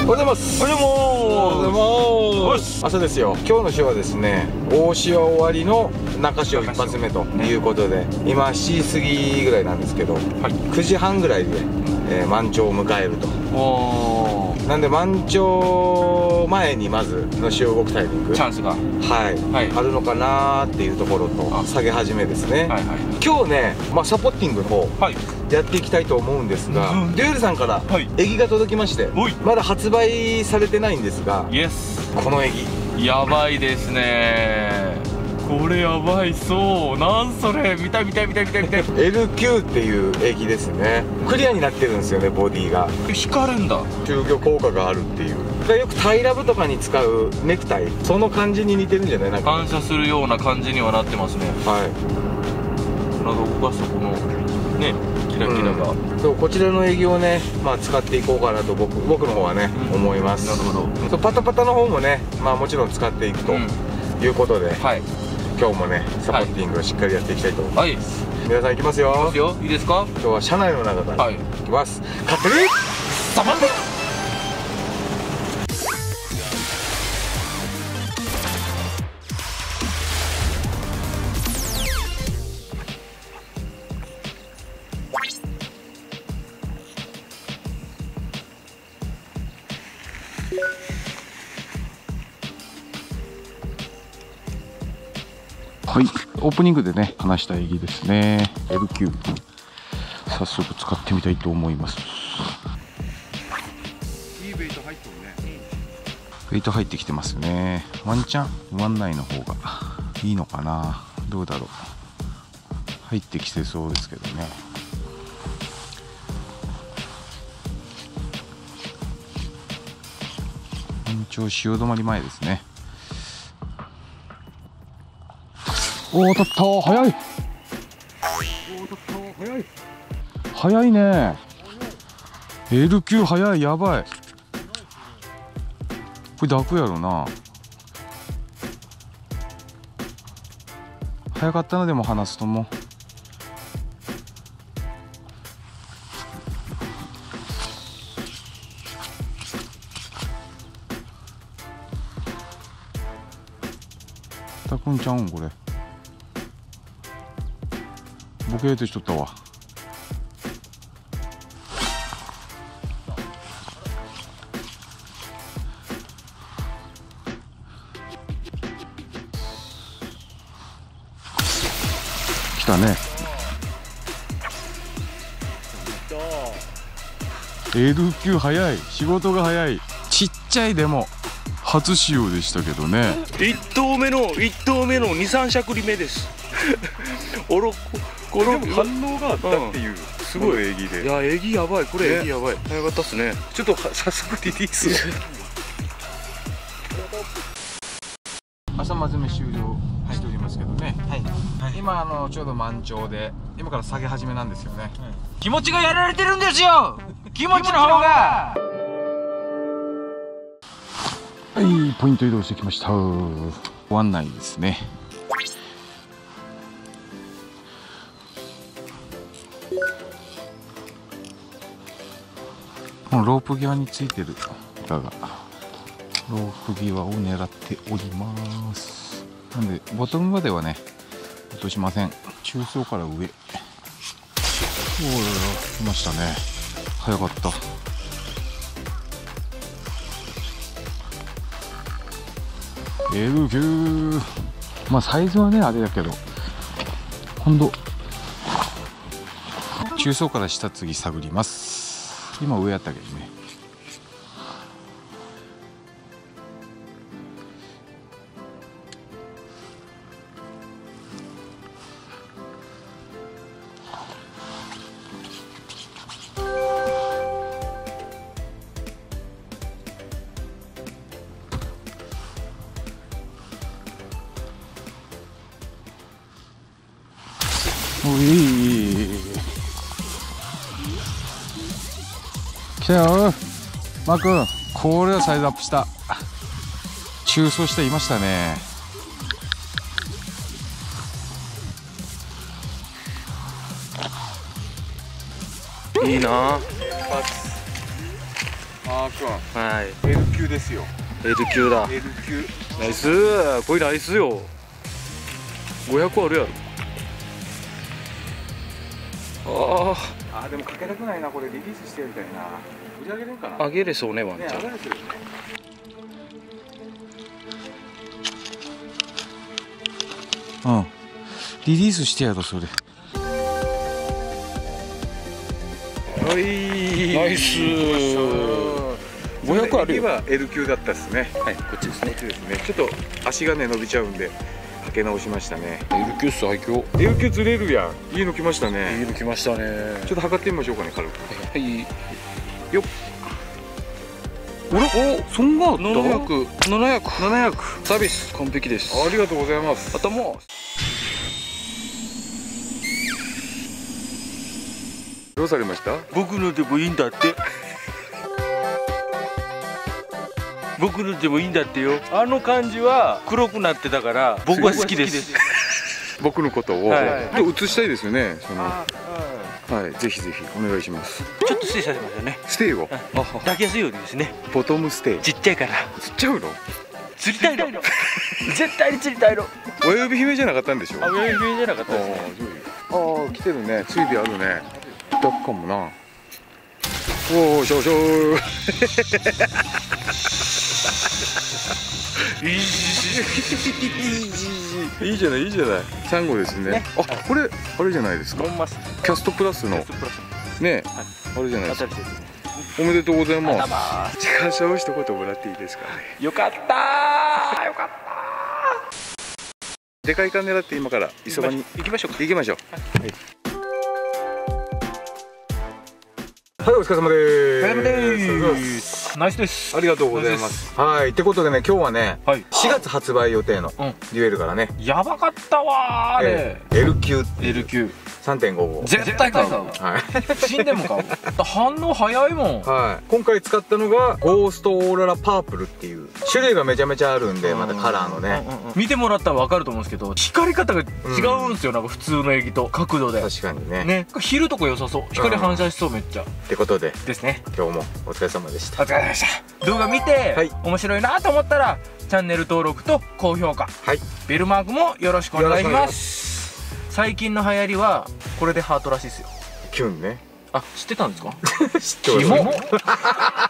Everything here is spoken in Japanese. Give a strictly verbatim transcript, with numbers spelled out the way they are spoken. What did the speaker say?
おはようございます。 おはようございます。 朝ですよ。今日の週はですね、大潮終わりの中潮一発目ということで、今しちじ過ぎぐらいなんですけど、はい、くじはんぐらいで、えー、満潮を迎えると。おー、なんで満潮前にまずの潮動くタイミングチャンスが、はい、 はい、あるのかなーっていうところと、下げ始めですね。はいはい、今日ね、まあ、サポッティングの方、はい、やっていきたいと思うんですが、デュエルさんからエギが届きまして、はい、まだ発売されてないんですが、イエス、このエギやばいですね。これやばい。そう、なんそれ、見たい見たい見たい見たい見たい。 エルキュー っていうエギですね。クリアになってるんですよね、ボディが。 光るんだ。 中魚効果があるっていう。よくタイラブとかに使うネクタイ、その感じに似てるんじゃない？なんか反射するような感じにはなってますね。はい、なんか動かすとこのね、キラキラが、うん、 そう、こちらのエギをね、まあ使っていこうかなと僕僕の方はね、うん、思います。なるほど。そう、パタパタの方もね、まあもちろん使っていくということで、うん、はい、今日もねサポーティングをしっかりやっていきたいと思います。はい、皆さん行きますよ。 行きますよ。いいですか？ 今日は車内の中から、はい、行きます。勝手にサバンで。 はい、オープニングでね話したエギですね。 エルキュー 早速使ってみたいと思います。 いいベイト入ってるね。 ベイト入ってきてますね。ワンチャンワンナイの方がいいのかな、どうだろう。入ってきてそうですけどね。延長潮止まり前ですね。おー、取ったー、早い。おー、取ったー、早い。早いね。エルキュー 早い、やばい。これ抱くやろな。早かったな、でも離すとも。抱くんちゃうんこれ。ボケーとしとったわ。来たね。エルキュー 早い、仕事が早い。ちっちゃいでも初使用でしたけどね。 いっ頭目のいっ頭目のにさんしゃくりめです。おろここの反応があったっていう、うん、すごいエギで。 いや、エギやばい。これエギやばい。早かったっすね。ちょっと早速リリース。 朝まずめ終了しておりますけどね。はいはい、今あのちょうど満潮で今から下げ始めなんですよね。はい、 気持ちがやられてるんですよ。気持ちの方が。 はい、ポイント移動してきました。湾内ですね。このロープ際についてる板がロープ際を狙っております。なんでボトムまではね落としません。中層から上。おー、来ましたね。早かった。エルキュー、まあサイズはねあれだけど、今度中層から下次探ります。今上やったけどね。おい、来たよマー君。これはサイズアップした。中層していましたね。 いいな。 マー君、 はい、 エル級ですよ。 エル級だ。 エル級ナイス、これナイスよ。ごひゃくあるやろ。ああーでもかけたくないな、これリリースしてやりたいな。売り上げるんかな。 あ、あげれそうね、ワンちゃん。 ね、上がれてるよね。 うん、リリースしてやろそれ。 はい、 ナイス。ごひゃくあるよ。 は エル 級だったですね。 はい、こっちですね。 こっちですね。ちょっと足がね伸びちゃうんでかけ直しましたね。 エル 級最強。 エル 級釣れるやん。いいの来ましたね。 いいの来ましたね。 ちょっと測ってみましょうかね、軽く。 はいよっ。おら、お、そんがあった。 ななひゃく、ななひゃく、 ななひゃく。 サービス完璧です。 ありがとうございます。 頭。 どうされました？ 僕のでもいいんだって。僕のでもいいんだってよ。あの感じは黒くなってたから僕は好きです。 僕のことを、 はいで映したいですよね。その、はい、ぜひぜひお願いします。 ちょっとステイさせますよね。 ステイを、あ、 抱きやすいようにですね。 ボトムステイ。 ちっちゃいから釣っちゃうの？ 釣りたいの。絶対に釣りたいの。 親指姫じゃなかったんでしょ？ あ、親指じゃなかったですね。 ああ、来てるね。ついであるね。抱くかもな。おお、しょしょー。いいじゃない、いいじゃない。サンゴですね。あ、これあれじゃないですか。 モンマス。 キャストプラスのね、あれじゃないですか。 新しいですね。 おめでとうございま。 ます自家賞一言もらっていいですかね。 よかったー、よかったでかいイカ狙って今から磯場にー。行きましょうか。 行きましょう。はい。はい、お疲れ様でーす。 お疲れ様でーす。ナイスです。 ありがとうございます。はい、ってことでね、今日はね、 はい、 しがつ発売予定のうんデュエルからね、 やばかったわーあれ。 えー L 級 L 級さんてんごご。 絶対買うわ。 はい。 死んでも買う。反応早いもん。 はい。今回使ったのがゴーストオーロラパープルっていう種類がめちゃめちゃあるんで、またカラーのね。 見てもらったらわかると思うんですけど、光り方が違うんですよ。なんか普通の液と角度で。 確かにね。 ね、昼とか良さそう。光反射しそうめっちゃ。 ってことでですね。 今日もお疲れ様でした。 お疲れ様でした。動画見て、 はい、 面白いなと思ったらチャンネル登録と高評価、 はい、 ベルマークもよろしくお願いします。最近の流行りはこれでハートらしいですよ。 キュンね。 あ、知ってたんですか？ 知ってます。